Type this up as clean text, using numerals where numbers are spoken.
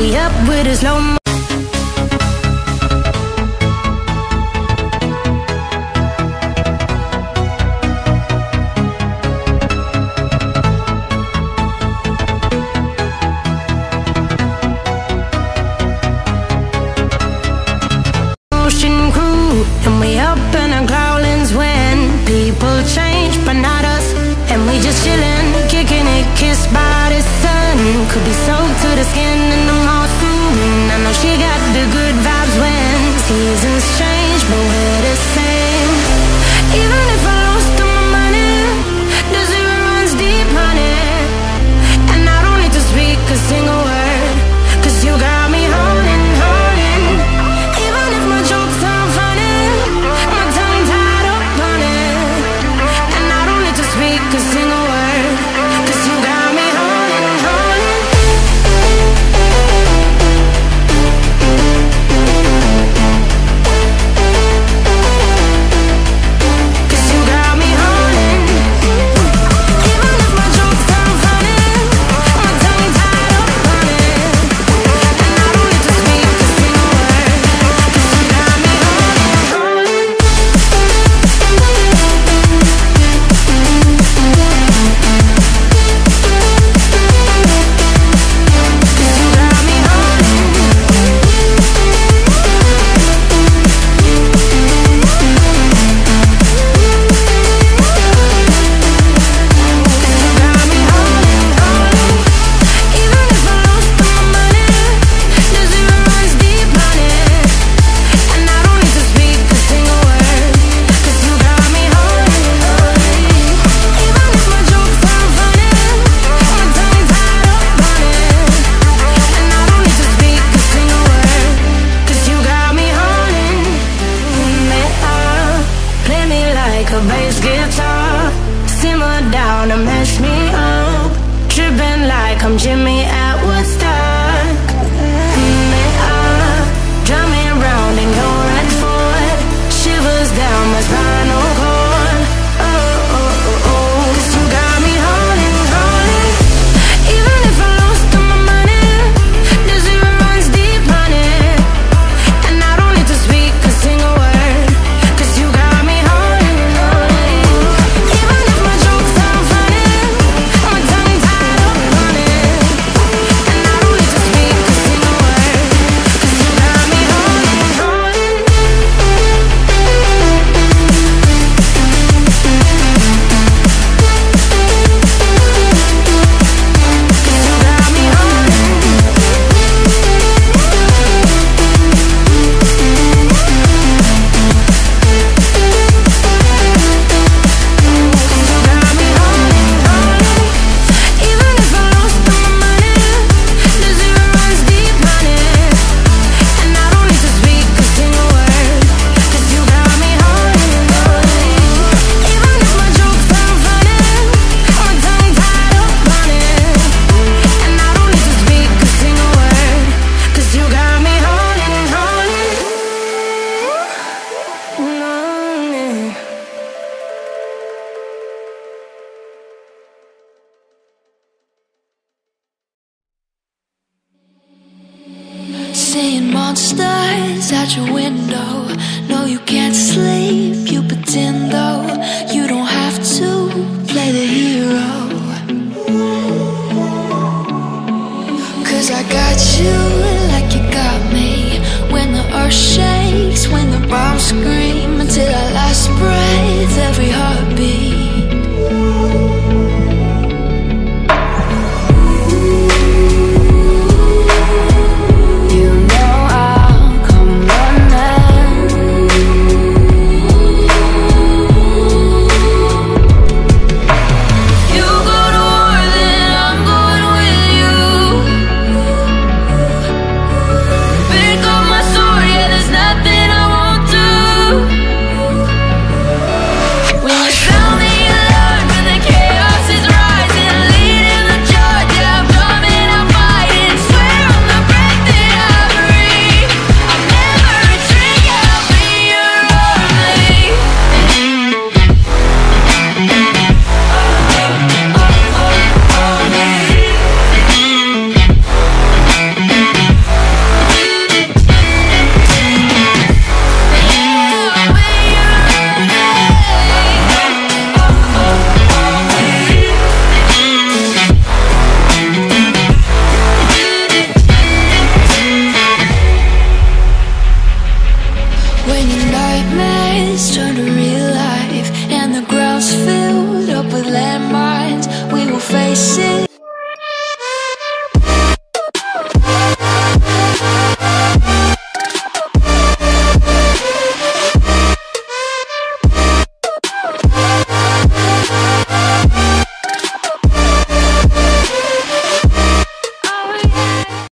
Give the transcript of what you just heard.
me up with a slow mo. Crew, and we up in our growlings when people change, but not us. And we just chillin', kicking it, kissed by the sun. Could be soaked to the skin in the moss. I know she got the good vibes when seasons change, but we're the same. Even if I lost all my money, the zero runs deep, honey. And I don't need to speak a single word, 'cause you got me holding, holding. Even if my jokes aren't funny, my tongue tied up on it. And I don't need to speak a single word, 'cause you got me holding, holding. 'Cause you got me holding. Even if my jokes aren't funny, my tongue tied up on it. And I don't need to speak a single word, 'cause you got me holding, holding. 'Cause you got me holding. Got me holding, holding. Even if I lost all my money, the zero runs deep, honey. And I don't need to speak a single word, 'cause you got me holding, holding. Even if my jokes aren't funny, my tongue tied up on it. And I don't need to speak a single word, 'cause you got me holding me up. Play me like a bass guitar, simmer down and mash me up. Tripping like I'm Jimmy at Woodstock. Me up, drum me round and go right forward. Shivers down my spinal cord. Oh, oh, oh, oh. 'Cause you got me holding, holding. Even if I lost all my money, the zero runs deep, honey. And I don't need to speak a single word, 'cause you got me holding, holding. Even if my jokes aren't funny, my tongue tied up on it. And I don't need to speak a single word, 'cause you got me holding, holding. 'Cause you got me holding. Got me holding, holding. Even if I lost all my money, the zero runs deep, honey. And I don't need to speak a single word, 'cause you got me holding, holding. Even if my jokes aren't funny, my tongue tied up on it. And I don't need to speak a single word, 'cause you got me holding, holding. No, yeah. Seeing monsters out your window. No, you can't sleep, you pretend though. You don't have to play the hero, 'cause I got you like you got me. When the earth shakes, when the bombs scream, until our last breath, every heartbeat